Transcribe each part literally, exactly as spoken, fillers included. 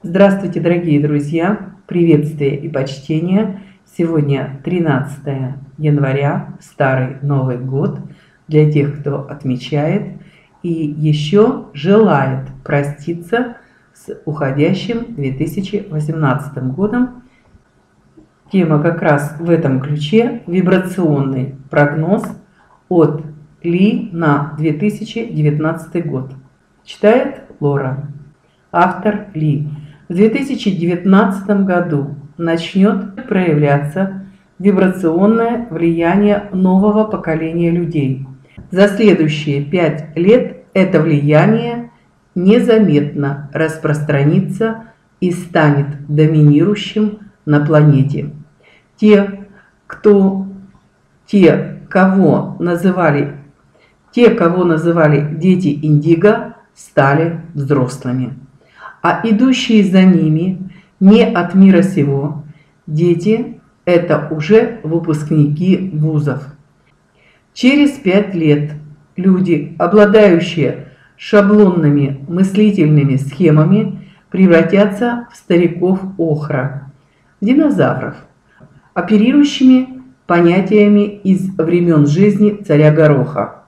Здравствуйте, дорогие друзья! Приветствие и почтение! Сегодня тринадцатое января, Старый Новый год, для тех, кто отмечает и еще желает проститься с уходящим две тысячи восемнадцатым годом. Тема как раз в этом ключе: вибрационный прогноз от Ли на две тысячи девятнадцатый год. Читает Лора. Автор Ли. В две тысячи девятнадцатом году начнет проявляться вибрационное влияние нового поколения людей. За следующие пять лет это влияние незаметно распространится и станет доминирующим на планете. Те, кто, те, кого называли, те, кого называли дети Индиго, стали взрослыми. А идущие за ними не от мира сего дети – это уже выпускники вузов. Через пять лет люди, обладающие шаблонными мыслительными схемами, превратятся в стариков Охра, динозавров, оперирующими понятиями из времен жизни царя Гороха.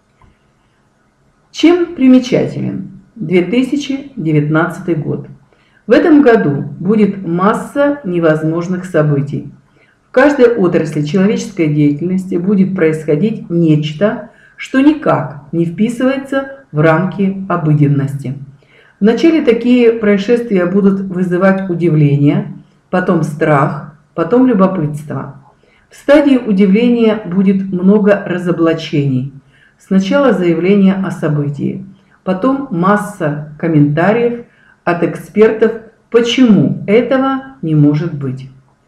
Чем примечателен две тысячи девятнадцатый год? В этом году будет масса невозможных событий. В каждой отрасли человеческой деятельности будет происходить нечто, что никак не вписывается в рамки обыденности. Вначале такие происшествия будут вызывать удивление, потом страх, потом любопытство. В стадии удивления будет много разоблачений. Сначала заявление о событии, потом масса комментариев от экспертов, почему этого не может быть.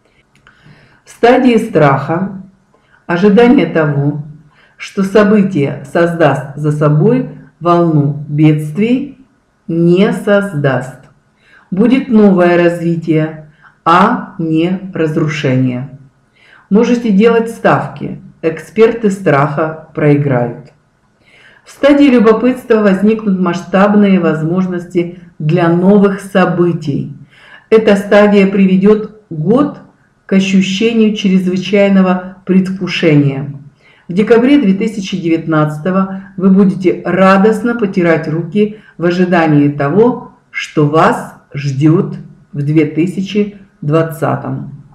В стадии страха ожидание того, что событие создаст за собой волну бедствий, не создаст. Будет новое развитие, а не разрушение. Можете делать ставки, эксперты страха проиграют. В стадии любопытства возникнут масштабные возможности для новых событий. Эта стадия приведет год к ощущению чрезвычайного предвкушения. В декабре две тысячи девятнадцатого вы будете радостно потирать руки в ожидании того, что вас ждет в две тысячи двадцатом.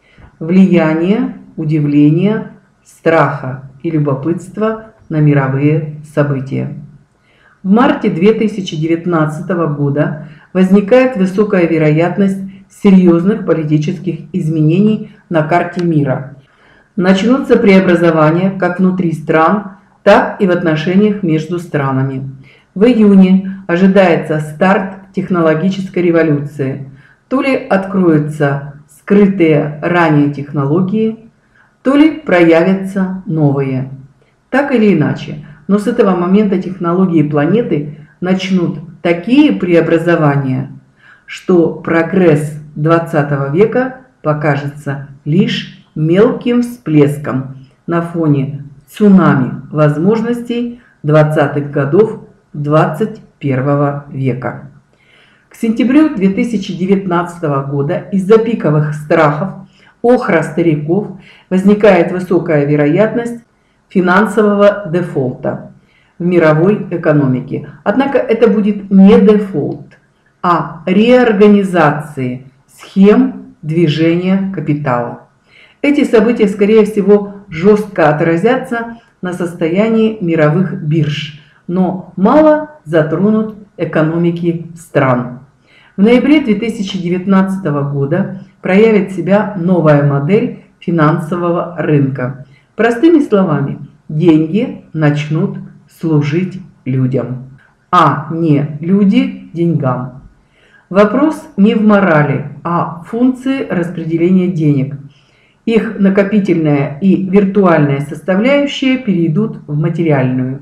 Влияние, удивление, страха и любопытства на мировые события. В марте две тысячи девятнадцатого года возникает высокая вероятность серьезных политических изменений на карте мира. Начнутся преобразования как внутри стран, так и в отношениях между странами. В июне ожидается старт технологической революции. То ли откроются скрытые ранее технологии, то ли проявятся новые. Так или иначе, но с этого момента технологии планеты начнут такие преобразования, что прогресс двадцатого века покажется лишь мелким всплеском на фоне цунами возможностей двадцатых годов двадцать первого века. К сентябрю две тысячи девятнадцатого года из-за пиковых страхов охра стариков возникает высокая вероятность финансового дефолта в мировой экономике. Однако это будет не дефолт, а реорганизации схем движения капитала. Эти события, скорее всего, жестко отразятся на состоянии мировых бирж, но мало затронут экономики стран. В ноябре две тысячи девятнадцатого года проявит себя новая модель финансового рынка. Простыми словами, деньги начнут служить людям, а не люди деньгам. Вопрос не в морали, а в функции распределения денег. Их накопительная и виртуальная составляющие перейдут в материальную.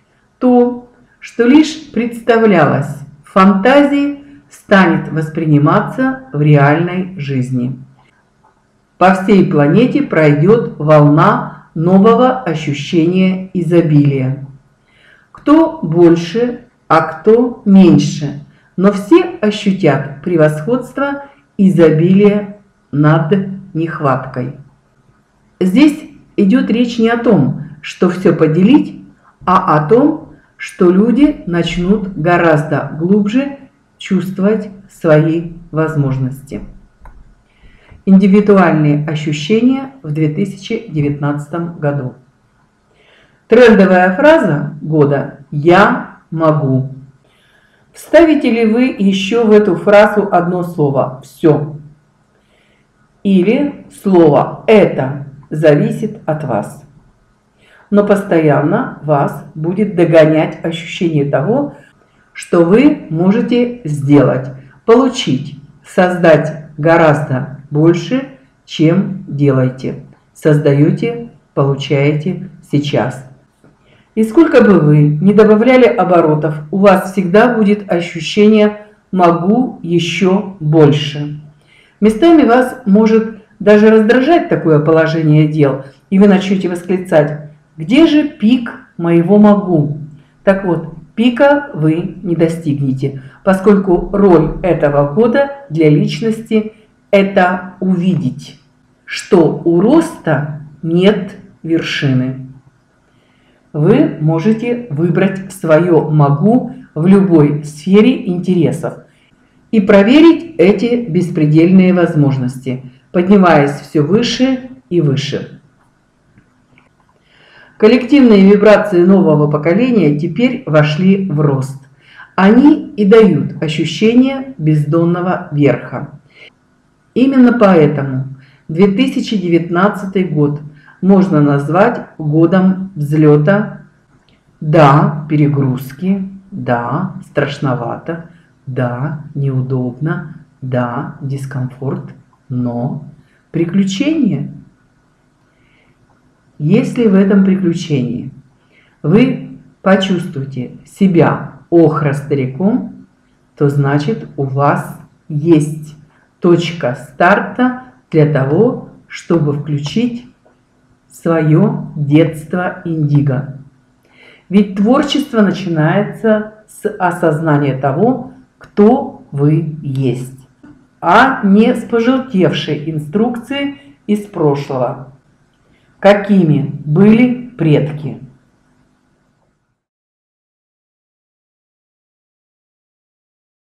То, что лишь представлялось в фантазии, станет восприниматься в реальной жизни. По всей планете пройдет волна нового ощущения изобилия. Кто больше, а кто меньше но все ощутят превосходство изобилия над нехваткой. Здесь идет речь не о том, что все поделить, а о том, что люди начнут гораздо глубже чувствовать свои возможности. Индивидуальные ощущения в две тысячи девятнадцатом году. Трендовая фраза года «Я могу». Вставите ли вы еще в эту фразу одно слово «все»? Или слово «это» зависит от вас. Но постоянно вас будет догонять ощущение того, что вы можете сделать, получить, создать гораздо больше, чем делаете, создаете, получаете сейчас. И сколько бы вы ни добавляли оборотов, у вас всегда будет ощущение «могу еще больше». Местами вас может даже раздражать такое положение дел, и вы начнете восклицать: «Где же пик моего могу?» Так вот, пика вы не достигнете, поскольку роль этого года для личности – это увидеть, что у роста нет вершины. Вы можете выбрать свое «могу» в любой сфере интересов и проверить эти беспредельные возможности, поднимаясь все выше и выше. Коллективные вибрации нового поколения теперь вошли в рост. Они и дают ощущение бездонного верха. Именно поэтому две тысячи девятнадцатый год можно назвать годом взлета. Да, перегрузки, да, страшновато, да, неудобно, да, дискомфорт, но приключения. Если в этом приключении вы почувствуете себя охро-стариком, то значит у вас есть точка старта для того, чтобы включить свое детство индиго. Ведь творчество начинается с осознания того, кто вы есть, а не с пожелтевшей инструкции из прошлого, какими были предки.